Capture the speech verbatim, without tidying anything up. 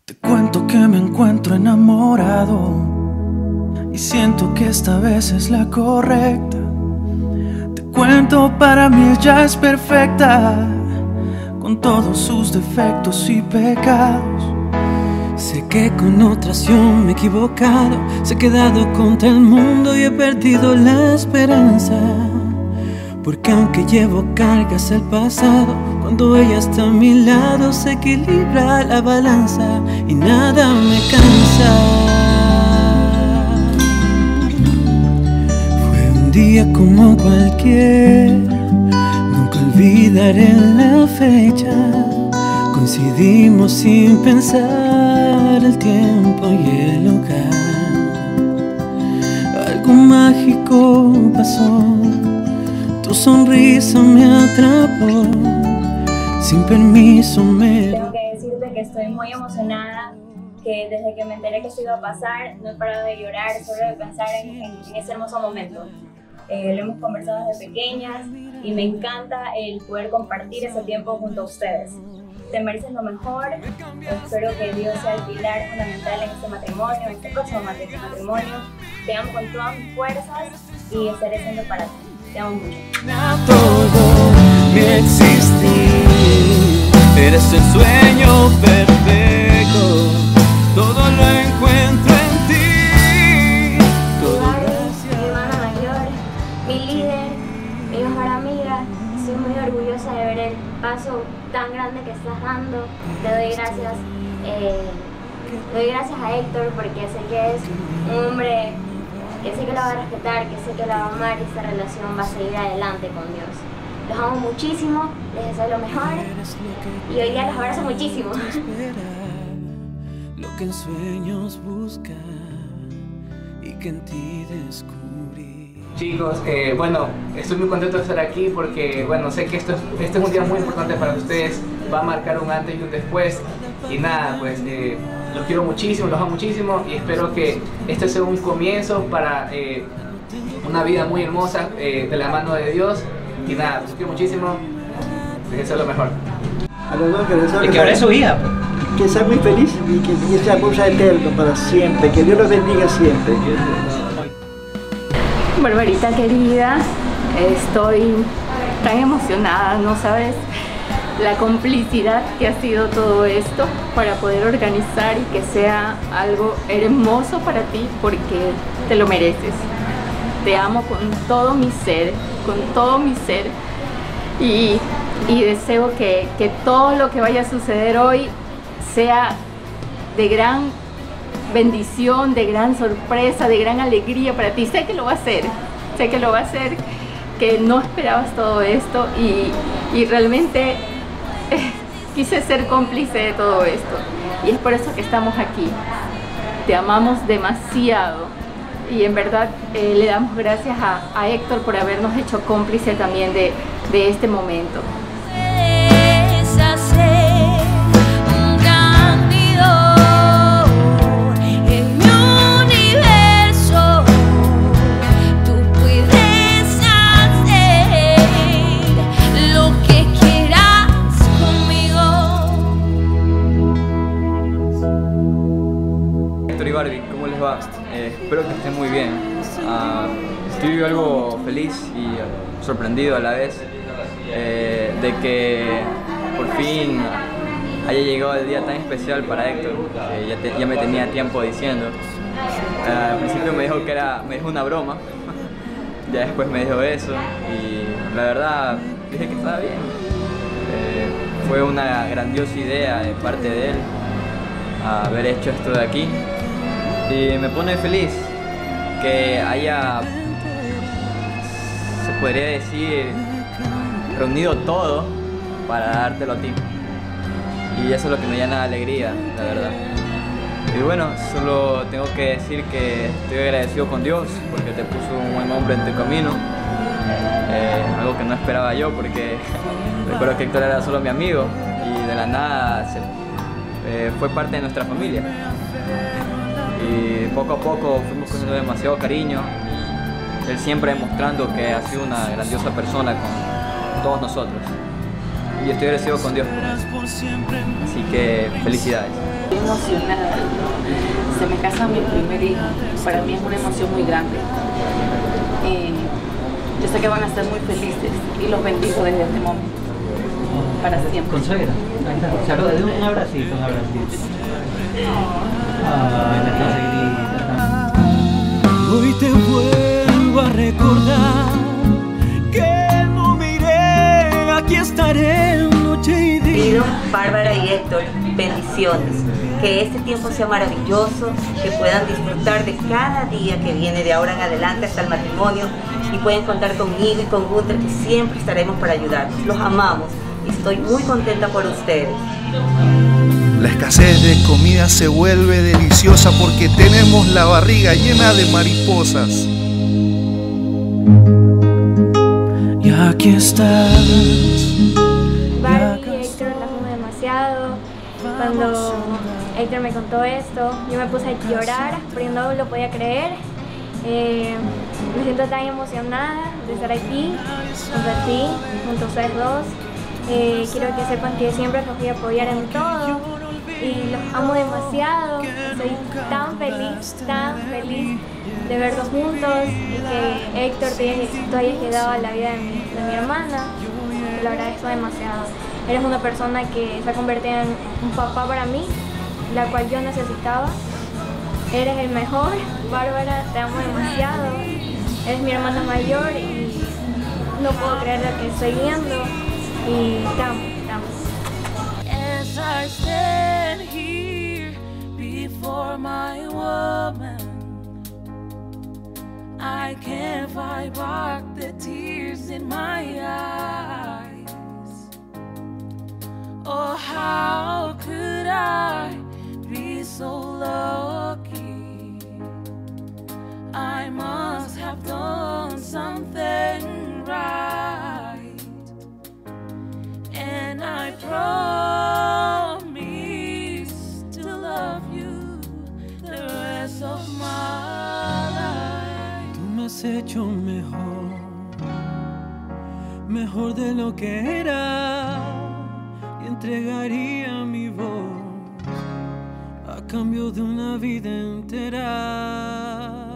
Te cuento que me encuentro enamorado y siento que esta vez es la correcta. Te cuento, para mí ella es perfecta, con todos sus defectos y pecados. Sé que con otras yo me he equivocado, se he quedado contra el mundo y he perdido la esperanza. Porque aunque llevo cargas del pasado, cuando ella está a mi lado se equilibra la balanza y nada me cansa. Fue un día como cualquier, nunca olvidaré la fecha. Coincidimos sin pensar el tiempo y el lugar. Algo mágico pasó, tu sonrisa me atrapó, sin permiso me... Tengo que decirte que estoy muy emocionada, que desde que me enteré que esto iba a pasar, no he parado de llorar, solo de pensar en, en, en ese hermoso momento. Eh, lo hemos conversado desde pequeñas y me encanta el poder compartir ese tiempo junto a ustedes. Te mereces lo mejor, espero que Dios sea el pilar fundamental en este matrimonio, en este próximo matrimonio. Te amo con todas mis fuerzas y estaré siendo para ti. Te amo mucho. Todo mi existir, eres el sueño perfecto, todo lo encuentro en ti. Todo gracias. Mi hermana mayor, mi líder, mi mejor amiga, estoy muy orgullosa de ver el paso tan grande que estás dando. Te doy gracias, eh, te doy gracias a Héctor porque sé que es un hombre que sé que la va a respetar, que sé que la va a amar y esta relación va a seguir adelante con Dios. Los amo muchísimo, les deseo lo mejor y hoy día los abrazo muchísimo. Lo que en sueños busca y que en ti descubrí. Chicos, eh, bueno, estoy muy contento de estar aquí porque, bueno, sé que esto es, este es un día muy importante para ustedes, va a marcar un antes y un después. Y nada, pues eh, los quiero muchísimo, los amo muchísimo y espero que este sea un comienzo para eh, una vida muy hermosa eh, de la mano de Dios. Y nada, los quiero muchísimo, les deseo lo mejor. A los dos, que les Y que ahora es su hija. Que sea muy feliz y que ese amor sea eterno para siempre, que Dios los bendiga siempre. Barbarita querida, estoy tan emocionada, no sabes la complicidad que ha sido todo esto para poder organizar y que sea algo hermoso para ti porque te lo mereces. Te amo con todo mi ser, con todo mi ser y, y deseo que, que todo lo que vaya a suceder hoy sea de gran bendición, de gran sorpresa, de gran alegría para ti. Sé que lo va a hacer, sé que lo va a hacer, que no esperabas todo esto y, y realmente eh, quise ser cómplice de todo esto y es por eso que estamos aquí. Te amamos demasiado y en verdad eh, le damos gracias a, a Héctor por habernos hecho cómplice también de, de este momento. Barbie, ¿cómo les va? Eh, espero que estén muy bien. Uh, estoy algo feliz y uh, sorprendido a la vez eh, de que por fin haya llegado el día tan especial para Héctor, que ya, te, ya me tenía tiempo diciendo. Uh, al principio me dijo que era, me dijo una broma, ya después me dijo eso y la verdad dije que estaba bien. Eh, fue una grandiosa idea de parte de él haber hecho esto de aquí. Y me pone feliz que haya, se podría decir, reunido todo para dártelo a ti. Y eso es lo que me llena de alegría, la verdad. Y bueno, solo tengo que decir que estoy agradecido con Dios porque te puso un buen hombre en tu camino. Eh, algo que no esperaba yo porque recuerdo que Héctor era solo mi amigo y de la nada se, eh, fue parte de nuestra familia. Y poco a poco fuimos cogiendo demasiado cariño y él siempre demostrando que ha sido una grandiosa persona con todos nosotros. y estoy agradecido con Dios por eso. Así que felicidades. Estoy emocionada. Se me casa mi primer hijo. Para mí es una emoción muy grande. Eh, yo sé que van a ser muy felices y los bendigo desde este momento. Para siempre. Consuegra. Ahí está. Saluda, un abracito, un abracito. Ay, la conseguirita. Hoy te vuelvo a recordar que no me iré, aquí estaré noche y día. Pido, Bárbara y Héctor, bendiciones. Que este tiempo sea maravilloso, que puedan disfrutar de cada día que viene de ahora en adelante hasta el matrimonio y pueden contar conmigo y con Gunther, que siempre estaremos para ayudarnos. Los amamos y estoy muy contenta por ustedes. La escasez de comida se vuelve deliciosa porque tenemos la barriga llena de mariposas. Y aquí estás. Barbie y Héctor los amo demasiado. Cuando Héctor me contó esto, yo me puse a llorar, pero no lo podía creer. Eh, me siento tan emocionada de estar aquí, junto a ti, junto a ustedes dos. Eh, quiero que sepan que siempre los voy a apoyar en todo y los amo demasiado. Soy tan feliz, tan feliz de verlos juntos y que Héctor, tú hayas llegado a la vida de mi, de mi hermana. Te lo agradezco demasiado. Eres una persona que se ha convertido en un papá para mí, la cual yo necesitaba. Eres el mejor, Bárbara, te amo demasiado. Eres mi hermana mayor y no puedo creer lo que estoy viendo. Y te amo, te amo. As I stand here before my woman, I can't fight back the tears in my eyes. Oh, how could I be so lucky? I must have done something right. And I promise to love you the rest of my life. Tú me has hecho mejor, mejor de lo que era, y entregaría mi voz a cambio de una vida entera.